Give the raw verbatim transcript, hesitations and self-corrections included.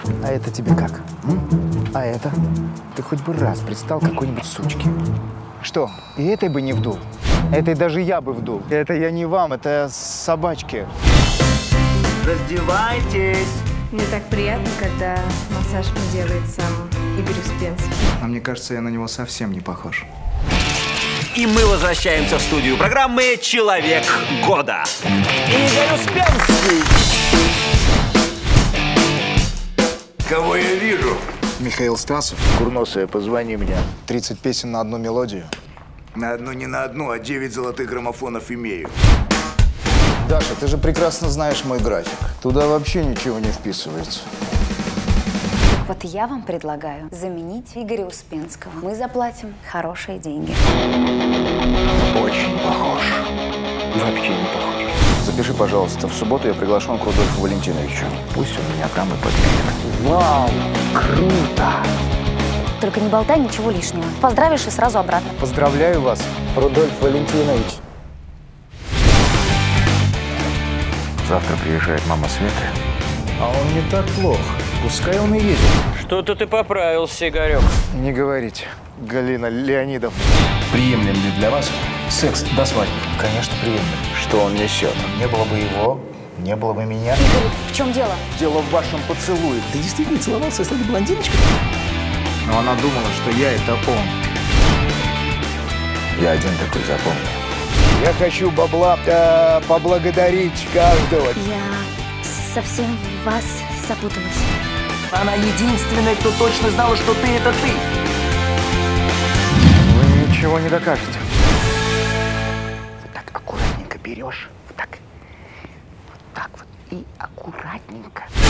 А это тебе как? М? А это? Ты хоть бы раз предстал какой-нибудь сучке. Что, и этой бы не вдул? Этой даже я бы вдул. Это я не вам, это собачки. Раздевайтесь! Мне так приятно, когда массаж мне делает сам Игорь Успенский. А мне кажется, я на него совсем не похож. И мы возвращаемся в студию программы «Человек года». Игорь Успенский! Кого я вижу? Михаил Стасов. Курносая, позвони мне. тридцать песен на одну мелодию. На одну не на одну, а девять золотых граммофонов имею. Даша, ты же прекрасно знаешь мой график. Туда вообще ничего не вписывается. Вот я вам предлагаю заменить Игоря Успенского. Мы заплатим хорошие деньги. Очень похож. Вообще не похож. Запиши, пожалуйста, в субботу я приглашен к Рудольфу Валентиновичу. Пусть он меня там и подменит. Вау, круто! Только не болтай ничего лишнего. Поздравишь и сразу обратно. Поздравляю вас, Рудольф Валентинович. Завтра приезжает мама Светы. А он не так плох. Пускай он и едет. Что-то ты поправился, Игорек. Не говорите, Галина Леонидовна. Приемлем ли для вас секс до свадьбы? Конечно, приемлем. Что он несет? Не было бы его, не было бы меня. Игорь, в чем дело? Дело в вашем поцелуе. Ты действительно целовался с этой блондиночкой? Но она думала, что я это он. Я один такой, запомни. Я хочу бабла э, поблагодарить каждого. Я совсем в вас запуталась. Она единственная, кто точно знала, что ты — это ты. Вы ничего не докажете. Вот так аккуратненько берешь, вот так, вот так вот и аккуратненько.